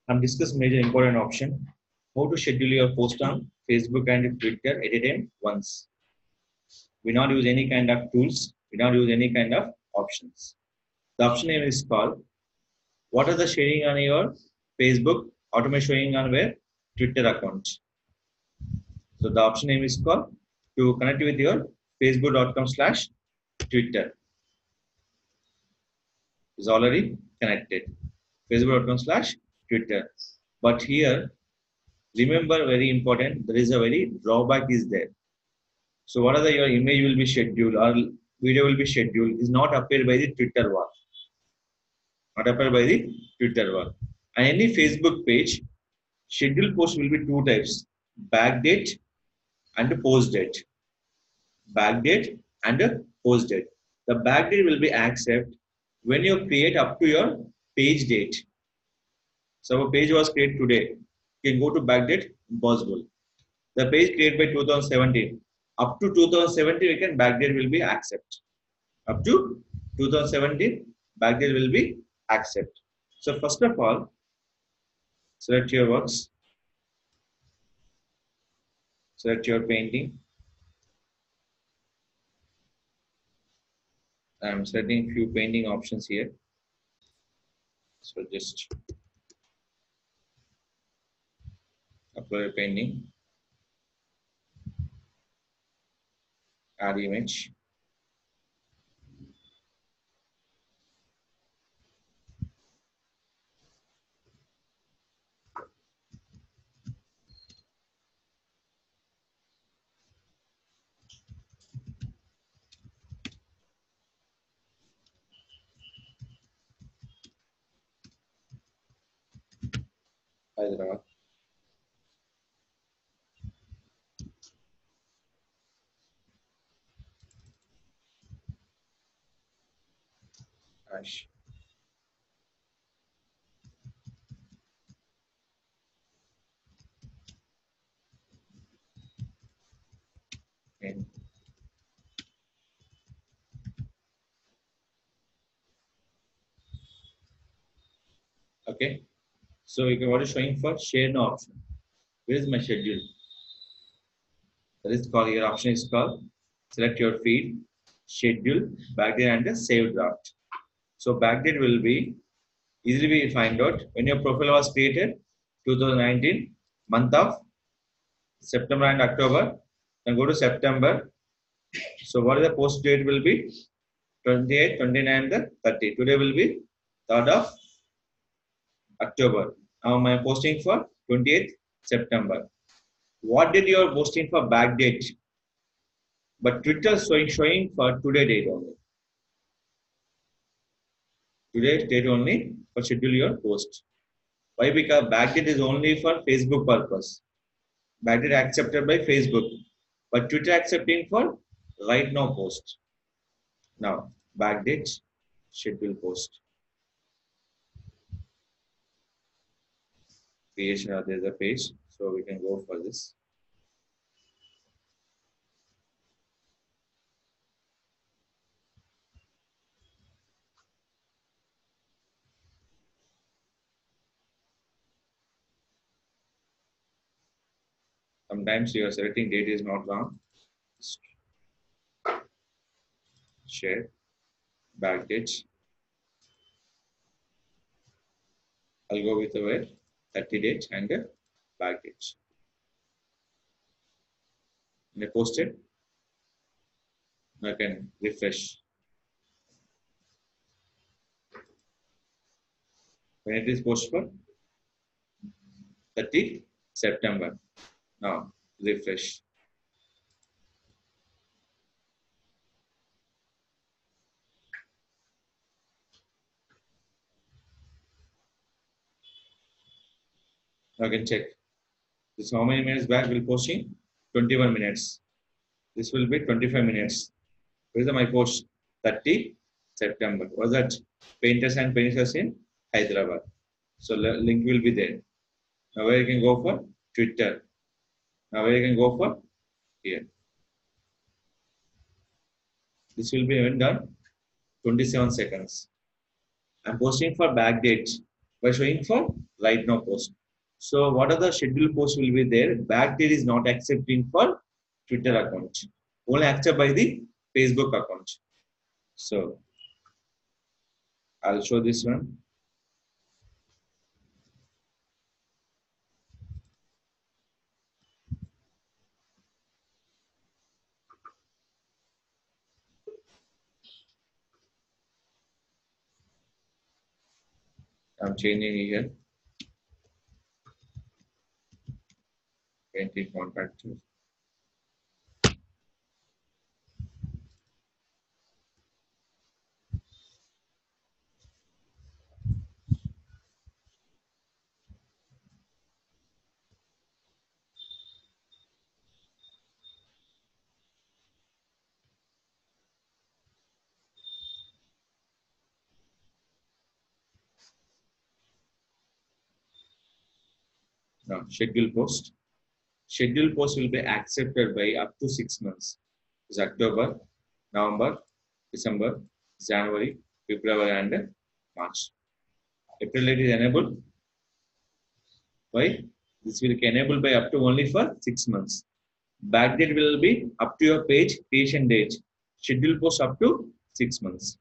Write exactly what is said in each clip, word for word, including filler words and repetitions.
I'm discussing major important option. How to schedule your post on Facebook and Twitter at a time once. We not use any kind of tools. We not use any kind of options. The option name is called what are the sharing on your Facebook, automate showing on where Twitter account. So the option name is called to connect with your facebook.com slash Twitter. Is already connected. Facebook.com slash Twitter. But here, remember very important, there is a very drawback is there. So whatever your image will be scheduled or video will be scheduled is not appeared by the Twitter wall. Not appeared by the Twitter wall. And any Facebook page, scheduled post will be two types, backdate and post date. Backdate and post date. The backdate will be accepted when you create up to your page date. So a page was created today. You can go to backdate, impossible. The page created by two thousand seventeen. Up to two thousand seventeen, we can backdate will be accepted. Up to two thousand seventeen, backdate will be accepted. So first of all, select your works. Select your painting. I'm selecting few painting options here. So just upload a painting, add image. Hyderabad. Ash. Okay. Okay. So you can, what is showing for share no option. Where is my schedule? That is called your option is called select your feed, schedule, backdate and a save draft. So backdate will be easily we find out when your profile was created two thousand nineteen month of September and October. Then go to September. So what is the post date will be twenty-eight, twenty-nine, thirty. Today will be third of October. Now I am posting for twenty-eighth September. What did you are posting for back date? But Twitter showing showing for today date only. Today date only for schedule your post. Why? Because backdate is only for Facebook purpose. Backdate accepted by Facebook, but Twitter accepting for right now post. Now backdate schedule post. Creation of there's a page, so we can go for this. Sometimes your selecting date is not wrong. Share backdate. I'll go with the thirty date and the backdate. And I post it. I can refresh. When it is posted for thirtieth September. Now refresh. Now I can check. This how many minutes back will posting? twenty-one minutes. This will be twenty-five minutes. Where is my post? thirtieth September. Was that painters and painters in Hyderabad? So link will be there. Now where you can go for Twitter. Now where you can go for here. This will be done twenty-seven seconds. I'm posting for back date by showing for right now post. So what are the scheduled posts will be there? Backdate is not accepting for Twitter account. Only accept by the Facebook account. So I'll show this one. I'm changing here. twenty contact. Now schedule post. Schedule post will be accepted by up to six months. It's October, November, December, January, February, and March. April it is enabled. Why? This will be enabled by up to only for six months. Backdate will be up to your page, creation date. Schedule post up to six months.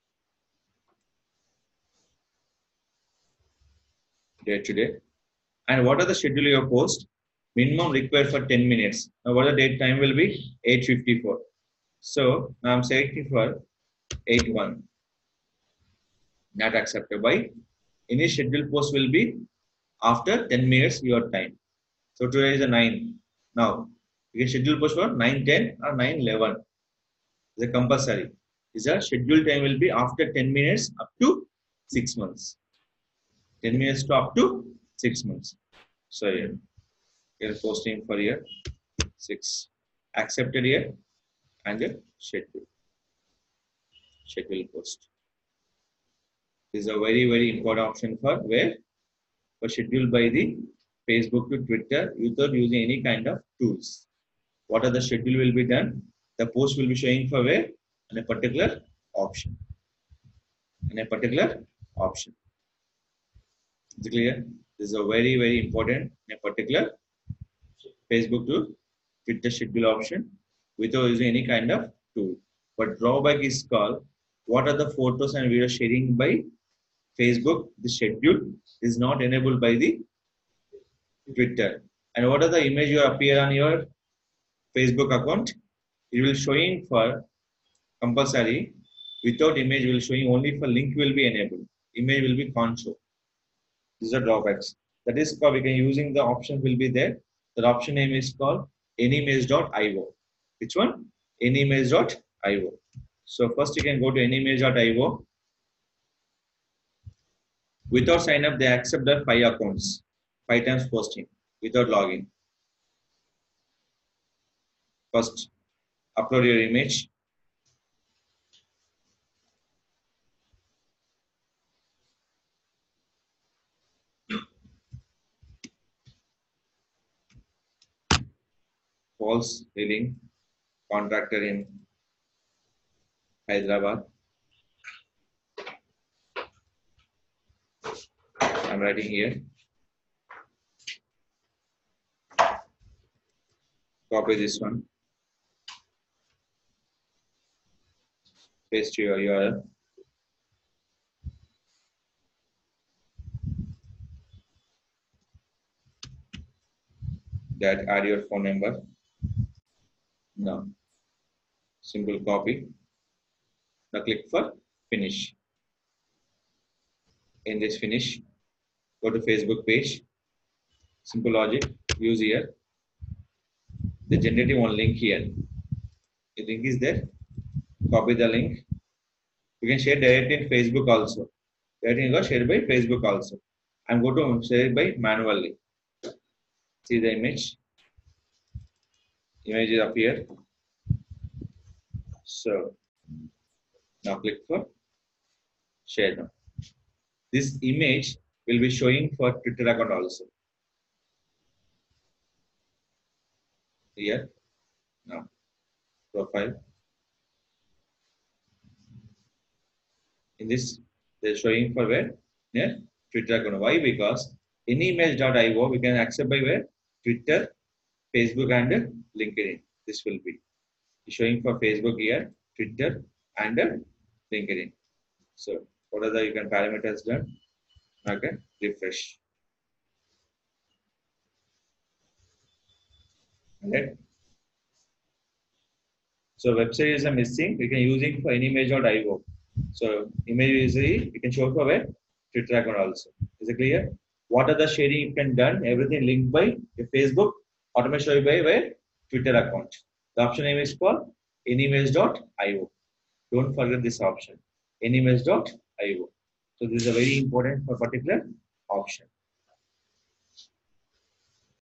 Day to day. And what are the schedule your post? Minimum required for ten minutes. Now what the date time will be? eight fifty-four. So now I'm selecting for eight one. Not accepted. Why? Any scheduled post will be after ten minutes your time. So today is a nine. Now you can schedule post for nine ten or nine eleven. It's a compulsory. Is a scheduled time will be after ten minutes up to six months. ten minutes to up to six months. So here, you're posting for here six. Accepted here and schedule. Schedule post. This is a very, very important option for where for schedule by the Facebook to Twitter without using any kind of tools. What are the schedule will be done? The post will be showing for where? In a particular option. In a particular option. Is it clear? This is a very, very important in a particular Facebook to Twitter schedule option without using any kind of tool. But drawback is called what are the photos and video sharing by Facebook? The schedule is not enabled by the Twitter. And what are the image you appear on your Facebook account? It will showing for compulsory. Without image will showing only for link will be enabled. Image will be can't show. These are drawbacks. That is called we can using the option will be there. The option name is called anyimage dot i o. Which one? anyimage dot i o. So first you can go to anyimage dot i o. Without sign up, they accept the five accounts, five times posting without login. First, upload your image. False billing contractor in Hyderabad. I'm writing here. Copy this one. Paste your U R L. That add your phone number. Now, simple copy. Now click for finish. In this finish, go to Facebook page. Simple logic. Use here. The generating one link here. The link is there. Copy the link. You can share directly in Facebook also. Directly you go share by Facebook also. I'm going to share it by manually. See the image. Image is up here. So now click for share now. This image will be showing for Twitter account also. Here now profile. In this they're showing for where? Yeah, Twitter account. Why? Because anyimage.io we can accept by where? Twitter, Facebook, and LinkedIn. This will be showing for Facebook here, Twitter, and LinkedIn. So what are the you can parameters done? Okay, refresh. Right. So website is a missing. We can use it for any image or divo. So image is we can show for where Twitter account also. Is it clear? What are the sharing you can done? Everything linked by your Facebook, automation by where Twitter account. The option name is called anyimage.io. Don't forget this option. anyimage.io. So this is a very important for particular option.